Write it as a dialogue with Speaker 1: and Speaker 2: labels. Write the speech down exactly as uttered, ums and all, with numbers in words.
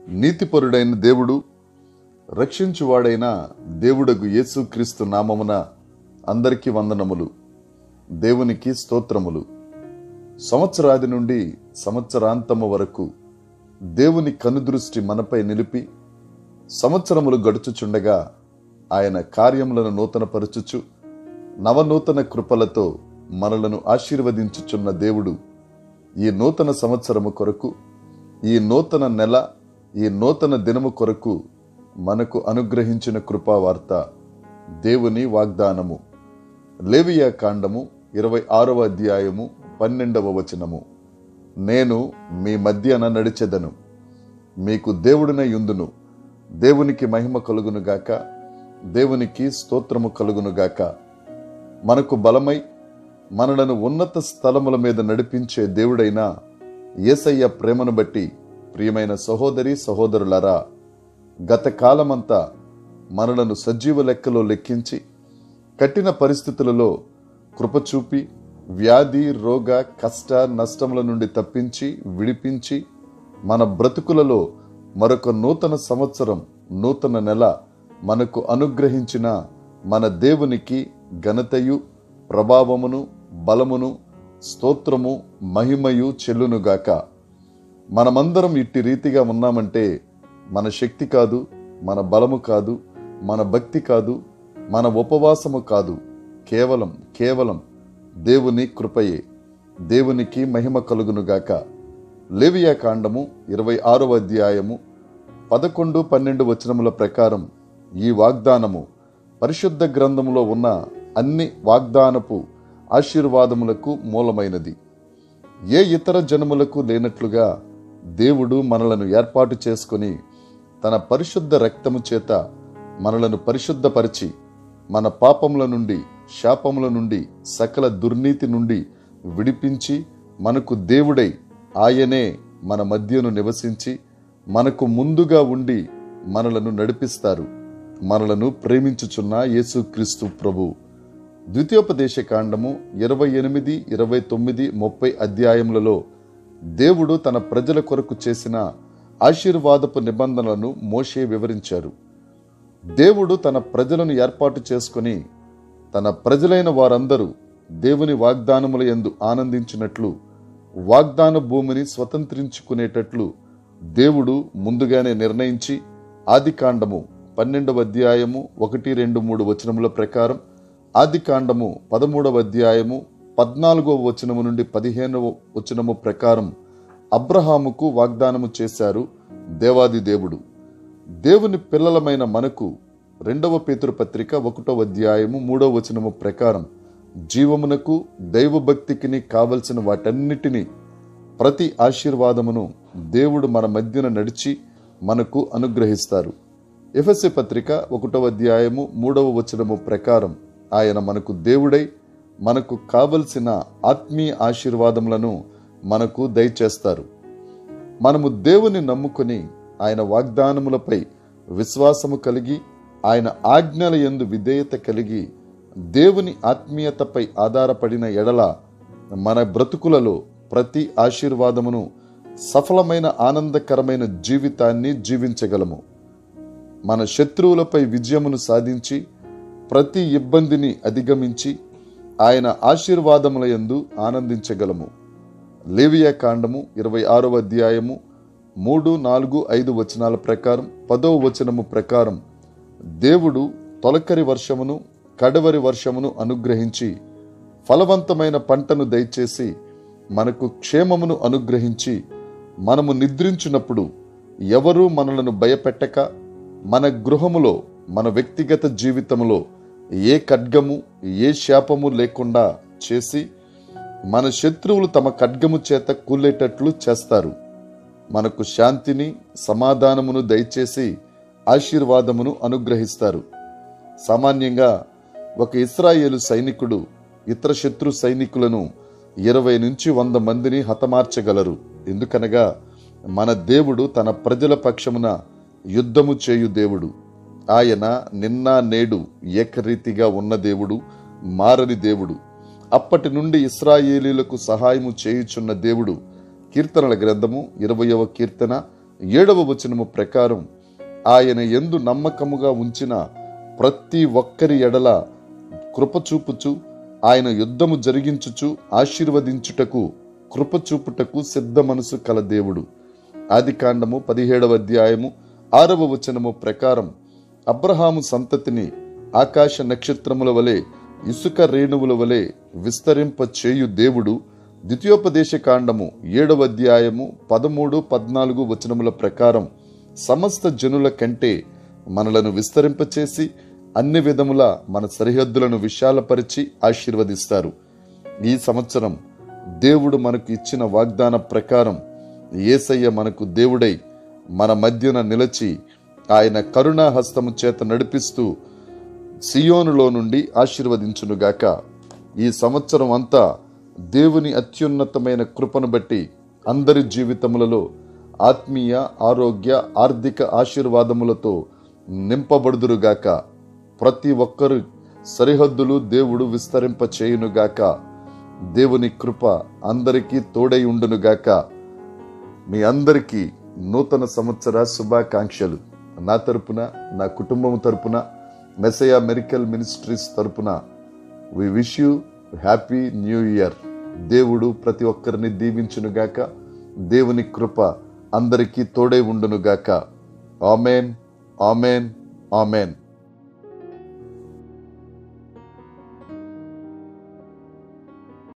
Speaker 1: నీతిపరుడైన దేవుడు, రక్షించువాడైన దేవుడగు యేసుక్రీస్తు నామమున అందరికీ వందనములు. దేవునికి స్తోత్రములు. సంవత్సరాది నుండి సంవత్సరాంతము వరకు దేవుని కనుదృష్టి మనపై నిలిపి సంవత్సరములు గడుచుచుండగా ఆయన కార్యములను నూతనపరచుచు నవనూతన కృపలతో మనలను ఆశీర్వదించుచున్న దేవుడు ఈ నూతన సంవత్సరము కొరకు, ఈ నూతన నెల, ఈ నూతన దినము కొరకు మనకు అనుగ్రహించిన కృపావార్త దేవుని వాగ్దానము. లేవియా కాండము ఇరవై ఆరవ అధ్యాయము పన్నెండవ వచనము. నేను మీ మధ్యన నడిచెదను, మీకు దేవుడినై యుందును. దేవునికి మహిమ కలుగునుగాక, దేవునికి స్తోత్రము కలుగునుగాక. మనకు బలమై మనలను ఉన్నత స్థలముల మీద నడిపించే దేవుడైన యేసయ్య ప్రేమను బట్టి ప్రియమైన సహోదరి సహోదరులారా, గత కాలమంతా మనలను సజీవ లెక్కలో లెక్కించి కఠిన పరిస్థితులలో కృపచూపి వ్యాధి, రోగ, కష్ట, నష్టముల నుండి తప్పించి విడిపించి మన బ్రతుకులలో మరొక నూతన సంవత్సరం, నూతన నెల మనకు అనుగ్రహించిన మన దేవునికి ఘనతయు, ప్రభావమును, బలమును, స్తోత్రము, మహిమయు చెల్లునుగాక. మనమందరం ఇట్టి రీతిగా ఉన్నామంటే మన శక్తి కాదు, మన బలము కాదు, మన భక్తి కాదు, మన ఉపవాసము కాదు, కేవలం కేవలం దేవుని కృపయే. దేవునికి మహిమ కలుగునుగాక. లేవియా కాండము ఇరవై ఆరవ అధ్యాయము పదకొండు పన్నెండు వచనముల ప్రకారం ఈ వాగ్దానము పరిశుద్ధ గ్రంథములో ఉన్న అన్ని వాగ్దానపు ఆశీర్వాదములకు మూలమైనది. ఏ ఇతర జనములకు లేనట్లుగా దేవుడు మనలను ఏర్పాటు చేసుకొని తన పరిశుద్ధ రక్తము చేత మనలను పరిశుద్ధపరిచి మన పాపముల నుండి, శాపముల నుండి, సకల దుర్నీతి నుండి విడిపించి మనకు దేవుడై ఆయనే మన మధ్యను నివసించి మనకు ముందుగా ఉండి మనలను నడిపిస్తారు. మనలను ప్రేమించుచున్న యేసుక్రీస్తు ప్రభు. ద్వితీయోపదేశ కాండము ఇరవై ఎనిమిది, ఇరవై తొమ్మిది, ముప్పై అధ్యాయములలో దేవుడు తన ప్రజల కొరకు చేసిన ఆశీర్వాదపు నిబంధనలను మోషే వివరించారు. దేవుడు తన ప్రజలను ఏర్పాటు చేసుకుని తన ప్రజలైన వారందరూ దేవుని వాగ్దానముల యందు ఆనందించినట్లు, వాగ్దాన భూమిని స్వతంత్రించుకునేటట్లు దేవుడు ముందుగానే నిర్ణయించి ఆది కాండము పన్నెండవ అధ్యాయము ఒకటి రెండు మూడు వచనముల ప్రకారం, ఆది కాండము పదమూడవ అధ్యాయము పద్నాలుగవ వచనము నుండి పదిహేనవ వచనము ప్రకారం అబ్రహాముకు వాగ్దానము చేశారు దేవాది దేవుడు. దేవుని పిల్లలమైన మనకు రెండవ పేతురు పత్రిక ఒకటవ అధ్యాయము మూడవ వచనము ప్రకారం జీవమునకు, దైవభక్తికిని కావలసిన వాటన్నిటినీ, ప్రతి ఆశీర్వాదమును దేవుడు మన మధ్యన నడిచి మనకు అనుగ్రహిస్తారు. ఎఫెసీ పత్రిక ఒకటవ అధ్యాయము మూడవ వచనము ప్రకారం ఆయన మనకు దేవుడై మనకు కావలసిన ఆత్మీయ ఆశీర్వాదములను మనకు దయచేస్తారు. మనము దేవుని నమ్ముకొని ఆయన వాగ్దానములపై విశ్వాసము కలిగి ఆయన ఆజ్ఞల యందు విధేయత కలిగి దేవుని ఆత్మీయతపై ఆధారపడిన ఎడల మన బ్రతుకులలో ప్రతి ఆశీర్వాదమును, సఫలమైన ఆనందకరమైన జీవితాన్ని జీవించగలము. మన శత్రువులపై విజయమును సాధించి ప్రతి ఇబ్బందిని అధిగమించి ఆయన ఆశీర్వాదముల యందు ఆనందించగలము. లేవియా కాండము ఇరవై ఆరవ అధ్యాయము మూడు, నాలుగు, ఐదు వచనాల ప్రకారం, పదవ వచనము ప్రకారం దేవుడు తొలకరి వర్షమును, కడవరి వర్షమును అనుగ్రహించి ఫలవంతమైన పంటను దయచేసి మనకు క్షేమమును అనుగ్రహించి మనము నిద్రించినప్పుడు ఎవరూ మనలను భయపెట్టక, మన గృహములో, మన వ్యక్తిగత జీవితములో ఏ ఖడ్గము, ఏ శాపము లేకుండా చేసి మన శత్రువులు తమ ఖడ్గము చేత కూలేటట్లు చేస్తారు. మనకు శాంతిని, సమాధానమును దయచేసి ఆశీర్వాదమును అనుగ్రహిస్తారు. సామాన్యంగా ఒక ఇశ్రాయేలు సైనికుడు ఇతర శత్రు సైనికులను ఇరవై నుంచి వంద మందిని హతమార్చగలరు. ఎందుకనగా మన దేవుడు తన ప్రజల పక్షమున యుద్ధము చేయు దేవుడు. ఆయన నిన్న నేడు ఏకరీతిగా ఉన్న దేవుడు, మారని దేవుడు. అప్పటి నుండి ఇశ్రాయేలీలకు సహాయము చేయుచున్న దేవుడు. కీర్తనల గ్రంథము ఇరవయవ కీర్తన ఏడవ వచనము ప్రకారం ఆయన యందు నమ్మకముగా ఉంచిన ప్రతి ఒక్కరి ఎడల కృపచూపుచు ఆయన యుద్ధము జరిగించుచు ఆశీర్వదించుటకు కృపచూపుటకు సిద్ధ మనసు కల దేవుడు. ఆది కాండము పదిహేడవ అధ్యాయము ఆరవ వచనము ప్రకారం అబ్రహాము సంతతిని ఆకాశ నక్షత్రముల వలె ఇసుక రేణువుల వలె విస్తరింప చేయు దేవుడు ద్వితీయోపదేశ కాండము ఏడవ అధ్యాయము పదమూడు పద్నాలుగు వచనముల ప్రకారం సమస్త జనుల కంటే మనలను విస్తరింపచేసి అన్ని విధముల మన సరిహద్దులను విశాలపరిచి ఆశీర్వదిస్తారు. ఈ సంవత్సరం దేవుడు మనకు ఇచ్చిన వాగ్దాన ప్రకారం యేసయ్య మనకు దేవుడై మన మధ్యన నిలిచి ఆయన కరుణా హస్తము చేత నడిపిస్తూ సియోనులో నుండి ఆశీర్వదించునుగాక. ఈ సంవత్సరం అంతా దేవుని అత్యున్నతమైన కృపను బట్టి అందరి జీవితములలో ఆత్మీయ, ఆరోగ్య, ఆర్థిక ఆశీర్వాదములతో నింపబడుదురుగాక. ప్రతి ఒక్కరు సరిహద్దులు దేవుడు విస్తరింప చేయునుగాక. దేవుని కృప అందరికీ తోడై ఉండునుగాక. మీ అందరికీ నూతన సంవత్సర శుభాకాంక్షలు. నా తరపున, నా కుటుంబం తరపున, మెస్సయా మిరకల్ మినిస్ట్రీస్ తరపున we wish you happy new year. దేవుడు ప్రతి ఒక్కరిని దీవించునుగాక. దేవుని కృప అందరికీ తోడై ఉండునుగాక. Amen, amen, amen.